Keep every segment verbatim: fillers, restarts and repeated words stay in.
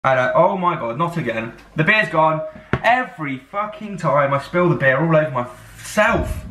And uh, oh my god, not again. The beer's gone. Every fucking time I spill the beer all over myself.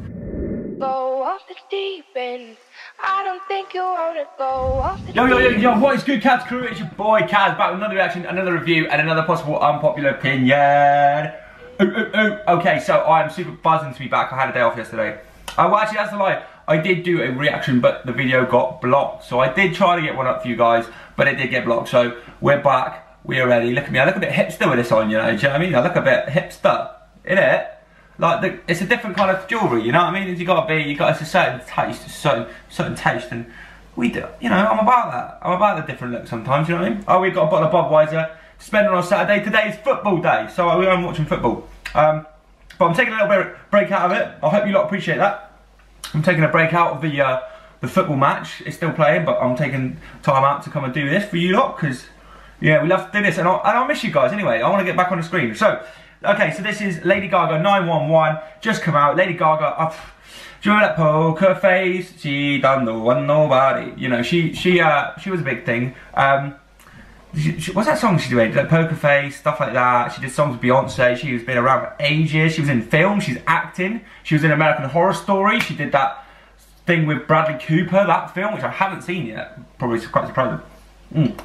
Go off the deep end. I don't think you wanna go off the Yo, yo, yo, yo, what is good, Kaz crew? It's your boy Kaz, back with another reaction, another review, and another possible unpopular opinion. Ooh, ooh, ooh. Okay, so I'm super buzzing to be back. I had a day off yesterday. Oh, well, actually, that's a lie. I did do a reaction, but the video got blocked. So I did try to get one up for you guys, but it did get blocked. So we're back. We're ready. Look at me. I look a bit hipster with this on, you know. Do you know what I mean? I look a bit hipster, innit? Like the, it's a different kind of jewellery, you know what I mean? You got to be, you got it's a certain taste, a certain certain taste, and we do. You know, I'm about that. I'm about the different look sometimes. You know what I mean? Oh, we've got a bottle of Budweiser. Spending on Saturday. Today is football day, so I'm watching football. Um, but I'm taking a little bit of break out of it. I hope you lot appreciate that. I'm taking a break out of the uh, the football match. It's still playing, but I'm taking time out to come and do this for you lot because. Yeah, we love to do this, and I'll, and I'll miss you guys anyway. I want to get back on the screen. So, okay, so this is Lady Gaga nine one one, just come out. Lady Gaga, oh, do you remember that poker face? She done no one nobody. You know, she she uh she was a big thing. Um, she, she, what's that song she did? Like Poker Face, stuff like that. She did songs with Beyonce. She was been around for ages. She was in film. She's acting. She was in American Horror Story. She did that thing with Bradley Cooper, that film, which I haven't seen yet. Probably quite surprising. Mm.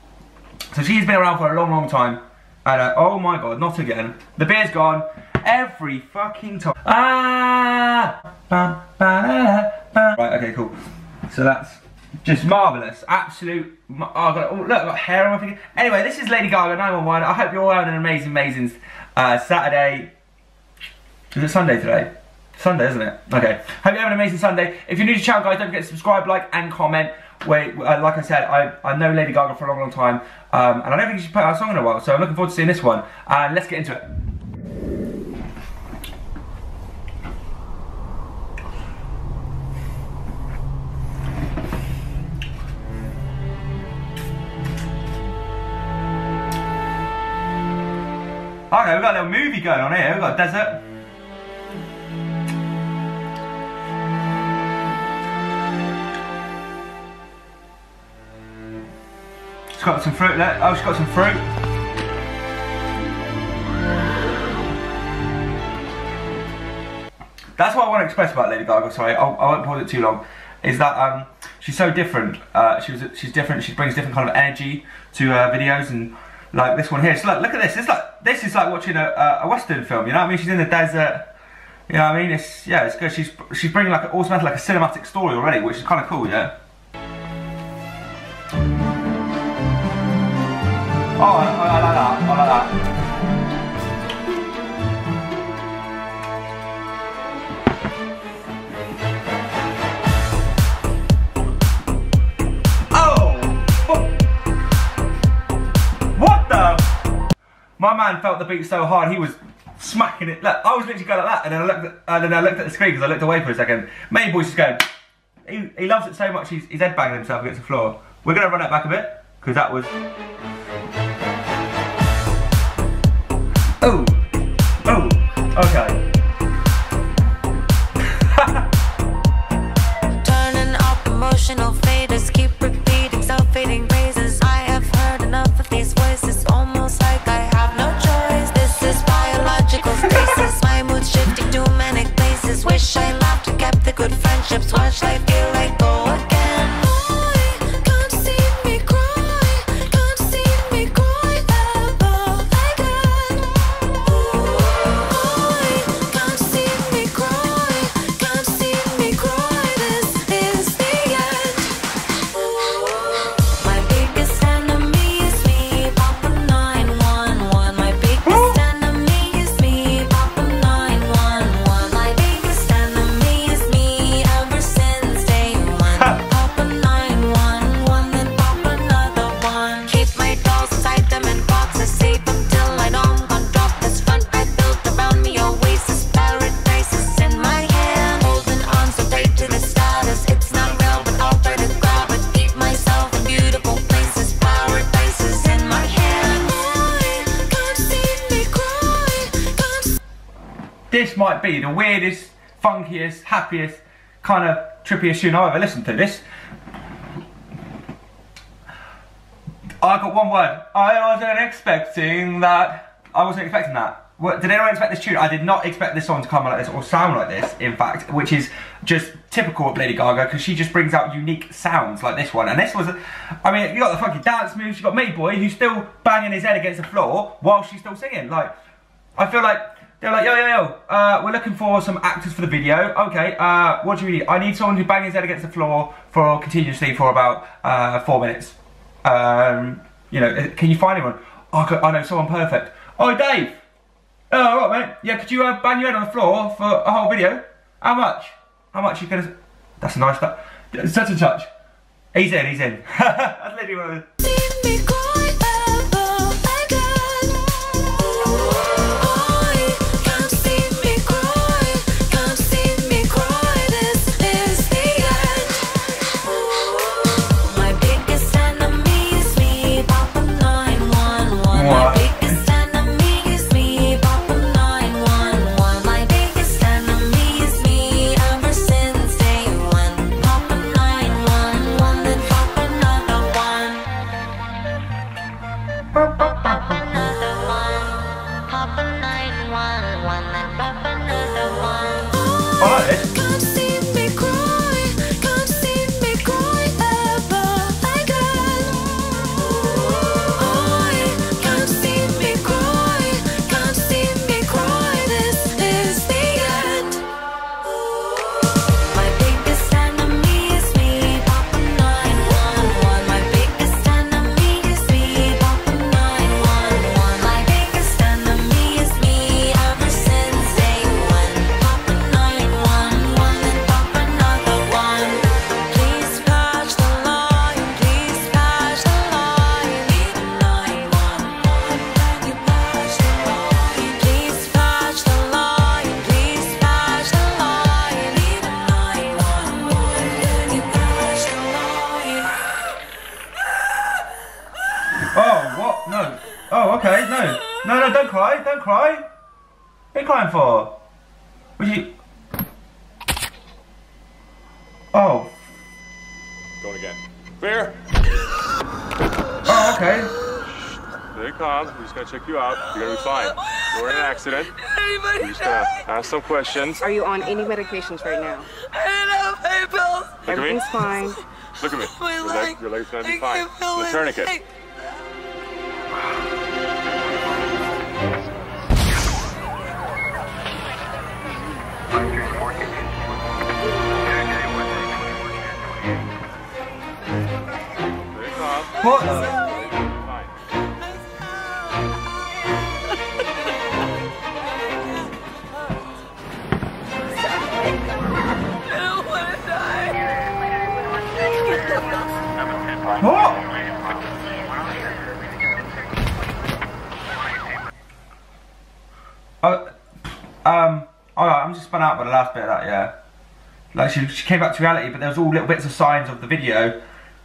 So she's been around for a long, long time, and uh, oh my god, not again. The beer's gone every fucking time. Ah! Bam, ba, da, ba. Right, okay, cool. So that's just marvellous, absolute. Oh, I've got, oh, look, I've got hair on my finger. Anyway, this is Lady Gaga nine one one. I hope you're all having an amazing, amazing uh, Saturday. Is it Sunday today? Sunday, isn't it? Okay. Hope you're having an amazing Sunday. If you're new to the channel, guys, don't forget to subscribe, like, and comment. Wait, uh, like I said, I, I know Lady Gaga for a long, long time, um, and I don't think she's put out a song in a while, so I'm looking forward to seeing this one. And let's get into it. Okay, we've got a little movie going on here. We've got a desert. She's got some fruit there. Oh, she's got some fruit. That's what I want to express about Lady Gaga. Sorry, I'll, I won't pause it too long. Is that um, she's so different. Uh, she was, she's different. She brings different kind of energy to uh, videos, and like this one here. So like, look at this. It's like this is like watching a, a western film. You know what I mean? She's in the desert. You know what I mean? It's yeah, it's good. She's she's bringing like automatically like a cinematic story already, which is kind of cool. Yeah. Oh, I, I like that, I like that. Oh! What the? My man felt the beat so hard, he was smacking it. Look, I was literally going like that, and then I looked at, and then I looked at the screen because I looked away for a second. Main boy's just going, he, he loves it so much, he's, he's headbanging himself against the floor. We're going to run that back a bit, because that was... Oh, oh, okay. Turning off emotional faders, keep repeating self-fading phrases. I have heard enough of these voices, almost like I have no choice. This is biological stasis, my mood's shifting to manic places. Wish I laughed and kept the good friendships. Watch life feel like go again. This might be the weirdest, funkiest, happiest, kind of trippiest tune I've ever listened to. This I got one word. I wasn't expecting that. I wasn't expecting that. What, did anyone expect this tune? I did not expect this song to come like this or sound like this, in fact, which is just typical of Lady Gaga, because she just brings out unique sounds like this one. And this was, a, I mean, you got the funky dance moves, you got me boy, who's still banging his head against the floor while she's still singing. Like, I feel like, they're like, yo, yo, yo, uh, we're looking for some actors for the video. Okay, uh, what do we need? I need someone who bang his head against the floor for continuously for about uh, four minutes. Um, you know, can you find anyone? Oh, I know someone perfect. Oh, Dave. Oh, all right, mate. Yeah, could you uh, bang your head on the floor for a whole video? How much? How much you gonna... That's a nice stuff. Such a touch. He's in, he's in. That's literally what it is. Oh, okay, no. No, no, don't cry, don't cry. What are you crying for? Would you... Oh. Going again. Clear. Oh, okay. Stay calm. We're just gonna check you out. You're gonna be fine. You were in an accident. We're just gonna ask some questions. Are you on any medications right now? I don't have pills. Look Everything's at me. fine. Look at me. My Your, leg. leg, your leg's gonna be I fine. can't feel The it. tourniquet. I- Stay calm. What? Fine. I don't want to die. What? Oh, um, alright, I'm just spun out by the last bit of that, yeah. Like, she, she came back to reality, but there was all little bits of signs of the video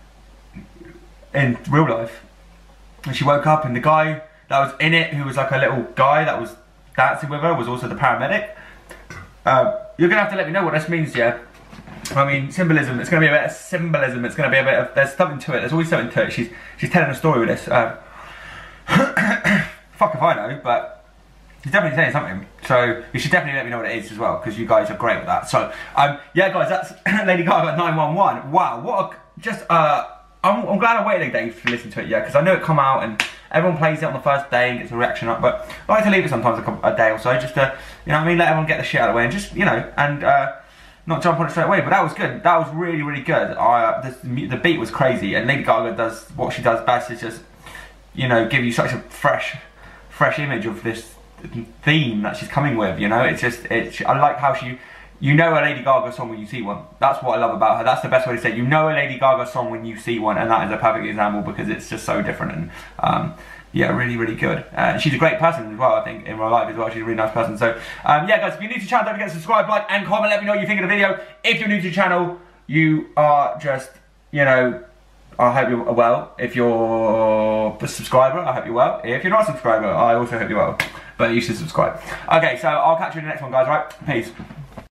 in real life. And she woke up and the guy that was in it, who was like a little guy that was dancing with her, was also the paramedic. Um, you're gonna have to let me know what this means, yeah? I mean, symbolism, it's gonna be a bit of symbolism, it's gonna be a bit of, there's something to it, there's always something to it. She's, she's telling a story with this. Um, fuck if I know, but she's definitely saying something. So you should definitely let me know what it is as well, because you guys are great with that. So, um, yeah guys, that's Lady Gaga nine one one. Wow, what a, just, uh, I'm, I'm glad I waited a day to listen to it, yeah, because I know it come out and everyone plays it on the first day and gets a reaction up, but I like to leave it sometimes a, couple, a day or so, just to, you know what I mean, let everyone get the shit out of the way and just, you know, and uh, not jump on it straight away. But that was good, that was really, really good. I, uh, the, the beat was crazy, and Lady Gaga does what she does best, is just, you know, give you such a fresh, fresh image of this theme that she's coming with, you know, it's just, it's, I like how she, you know a Lady Gaga song when you see one. That's what I love about her. That's the best way to say it. You know a Lady Gaga song when you see one, and that is a perfect example because it's just so different and um, yeah, really, really good. Uh, she's a great person as well, I think, in real life as well. She's a really nice person. So um, yeah, guys, if you're new to the channel, don't forget to subscribe, like, and comment. Let me know what you think of the video. If you're new to the channel, you are just, you know, I hope you're well. If you're a subscriber, I hope you're well. If you're not a subscriber, I also hope you're well. But you should subscribe. Okay, so I'll catch you in the next one, guys, right? Peace.